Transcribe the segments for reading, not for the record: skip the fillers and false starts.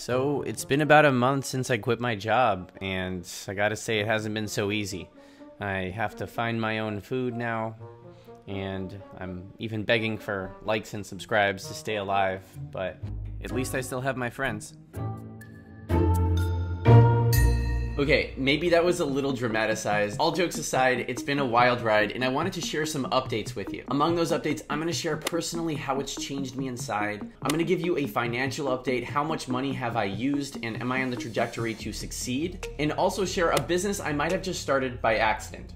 So it's been about a month since I quit my job, and I gotta say it hasn't been so easy. I have to find my own food now, and I'm even begging for likes and subscribes to stay alive, but at least I still have my friends. Okay, maybe that was a little dramatized. All jokes aside, it's been a wild ride, and I wanted to share some updates with you. Among those updates, I'm gonna share personally how it's changed me inside. I'm gonna give you a financial update, how much money have I used, and am I on the trajectory to succeed? And also share a business I might have just started by accident.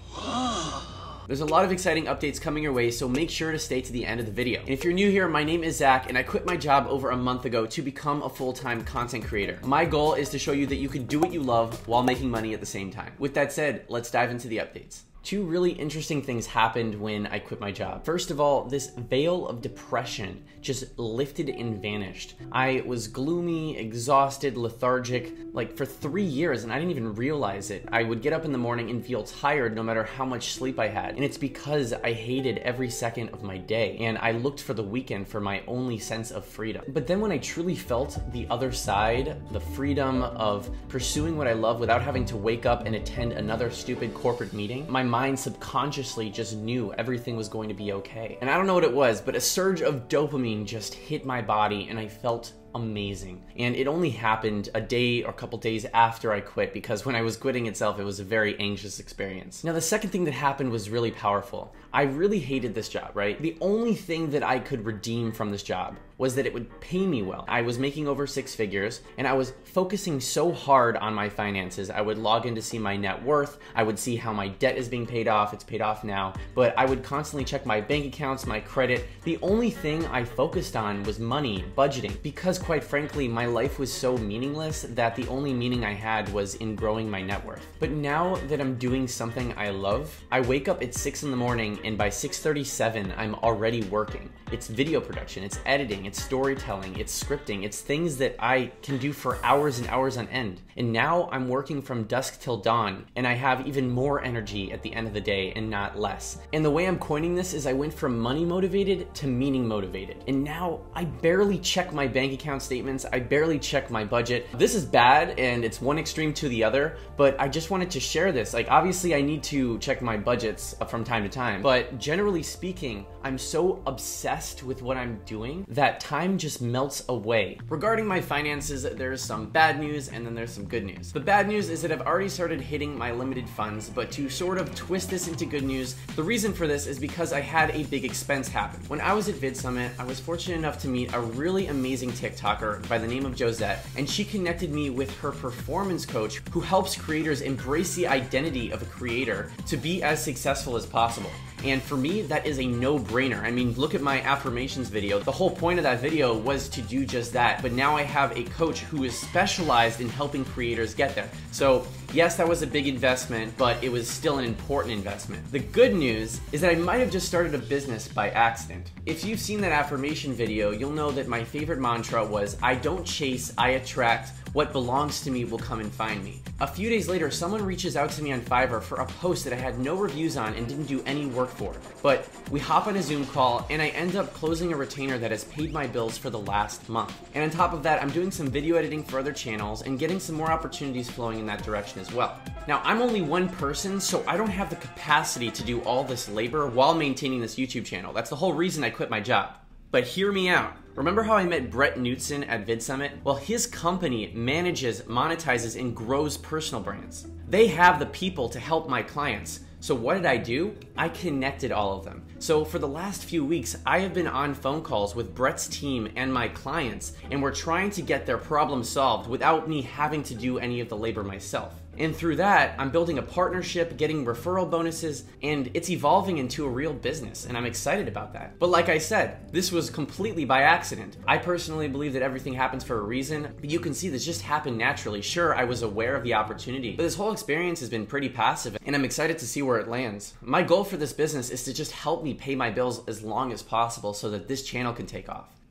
There's a lot of exciting updates coming your way, so make sure to stay to the end of the video. And if you're new here, my name is Zach, and I quit my job over a month ago to become a full-time content creator. My goal is to show you that you can do what you love while making money at the same time. With that said, let's dive into the updates. Two really interesting things happened when I quit my job. First of all, this veil of depression just lifted and vanished. I was gloomy, exhausted, lethargic, like for 3 years, and I didn't even realize it. I would get up in the morning and feel tired no matter how much sleep I had. And it's because I hated every second of my day, and I looked for the weekend for my only sense of freedom. But then when I truly felt the other side, the freedom of pursuing what I love without having to wake up and attend another stupid corporate meeting, my mind subconsciously just knew everything was going to be okay. And I don't know what it was, but a surge of dopamine just hit my body and I felt amazing. And it only happened a day or a couple days after I quit, because when I was quitting itself, it was a very anxious experience. Now, the second thing that happened was really powerful. I really hated this job, right? The only thing that I could redeem from this job was that it would pay me well. I was making over 6 figures, and I was focusing so hard on my finances. I would log in to see my net worth. I would see how my debt is being paid off. It's paid off now, but I would constantly check my bank accounts, my credit. The only thing I focused on was money, budgeting, because quite frankly, my life was so meaningless that the only meaning I had was in growing my net worth. But now that I'm doing something I love, I wake up at 6 in the morning, and by 6:37, I'm already working. It's video production, it's editing, it's storytelling, it's scripting, it's things that I can do for hours and hours on end. And now I'm working from dusk till dawn, and I have even more energy at the end of the day and not less. And the way I'm coining this is I went from money motivated to meaning motivated. And now I barely check my bank account statements, I barely check my budget. This is bad, and it's one extreme to the other, but I just wanted to share this. Like, obviously I need to check my budgets from time to time, but generally speaking, I'm so obsessed with what I'm doing that time just melts away. Regarding my finances, there's some bad news and then there's some good news. The bad news is that I've already started hitting my limited funds, but to sort of twist this into good news, the reason for this is because I had a big expense happen. When I was at VidSummit, I was fortunate enough to meet a really amazing TikToker by the name of Josette, and she connected me with her performance coach who helps creators embrace the identity of a creator to be as successful as possible. And for me, that is a no-brainer. I mean, look at my affirmations video. The whole point of that video was to do just that, but now I have a coach who is specialized in helping creators get there. So yes, that was a big investment, but it was still an important investment. The good news is that I might have just started a business by accident. If you've seen that affirmation video, you'll know that my favorite mantra was, I don't chase, I attract. What belongs to me will come and find me. A few days later, someone reaches out to me on Fiverr for a post that I had no reviews on and didn't do any work for. But we hop on a Zoom call, and I end up closing a retainer that has paid my bills for the last month. And on top of that, I'm doing some video editing for other channels and getting some more opportunities flowing in that direction as well. Now, I'm only one person, so I don't have the capacity to do all this labor while maintaining this YouTube channel. That's the whole reason I quit my job. But hear me out. Remember how I met Brett Knutson at VidSummit? Well, his company manages, monetizes, and grows personal brands. They have the people to help my clients. So what did I do? I connected all of them. So for the last few weeks, I have been on phone calls with Brett's team and my clients, and we're trying to get their problem solved without me having to do any of the labor myself. And through that, I'm building a partnership, getting referral bonuses, and it's evolving into a real business, and I'm excited about that. But like I said, this was completely by accident. I personally believe that everything happens for a reason, but you can see this just happened naturally. Sure, I was aware of the opportunity, but this whole experience has been pretty passive, and I'm excited to see where it lands. My goal for this business is to just help me pay my bills as long as possible so that this channel can take off.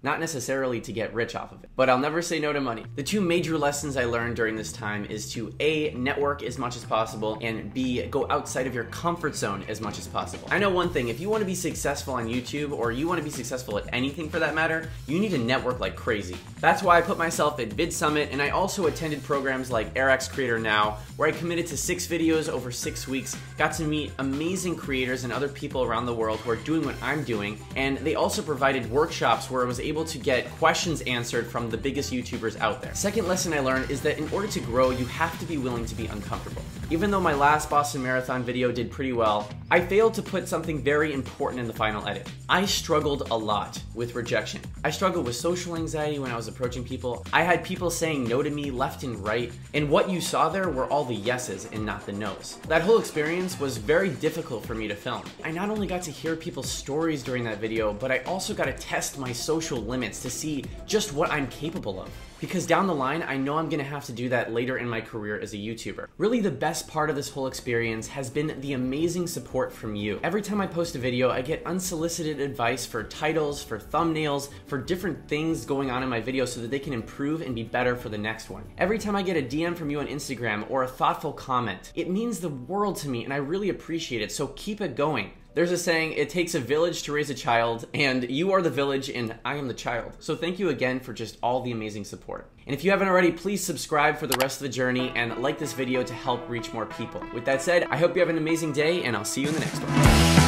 not necessarily to get rich off of it. But I'll never say no to money. The two major lessons I learned during this time is to A, network as much as possible, and B, go outside of your comfort zone as much as possible. I know one thing, if you want to be successful on YouTube, or you want to be successful at anything for that matter, you need to network like crazy. That's why I put myself at VidSummit, and I also attended programs like AirX Creator Now, where I committed to 6 videos over 6 weeks, got to meet amazing creators and other people around the world who are doing what I'm doing, and they also provided workshops where I was able to get questions answered from the biggest YouTubers out there. Second lesson I learned is that in order to grow, you have to be willing to be uncomfortable. Even though my last Boston Marathon video did pretty well, I failed to put something very important in the final edit. I struggled a lot with rejection. I struggled with social anxiety when I was approaching people. I had people saying no to me left and right, and what you saw there were all the yeses and not the nos. That whole experience was very difficult for me to film. I not only got to hear people's stories during that video, but I also got to test my social limits to see just what I'm capable of. Because down the line, I know I'm gonna have to do that later in my career as a YouTuber. Really, the best part of this whole experience has been the amazing support from you. Every time I post a video, I get unsolicited advice for titles, for thumbnails, for different things going on in my video so that they can improve and be better for the next one. Every time I get a DM from you on Instagram or a thoughtful comment, it means the world to me and I really appreciate it, so keep it going. There's a saying, it takes a village to raise a child, and you are the village and I am the child. So thank you again for just all the amazing support. And if you haven't already, please subscribe for the rest of the journey and like this video to help reach more people. With that said, I hope you have an amazing day and I'll see you in the next one.